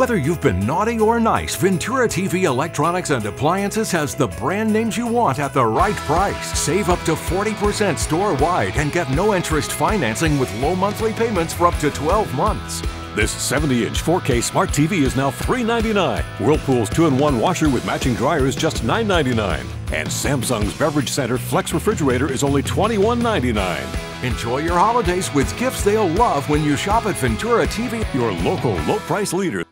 Whether you've been naughty or nice, Ventura TV Electronics and Appliances has the brand names you want at the right price. Save up to 40% store-wide and get no interest financing with low monthly payments for up to 12 months. This 70-inch 4K smart TV is now $399. Whirlpool's 2-in-1 washer with matching dryer is just $999. And Samsung's Beverage Center Flex refrigerator is only $21.99. Enjoy your holidays with gifts they'll love when you shop at Ventura TV, Your local low-price leader.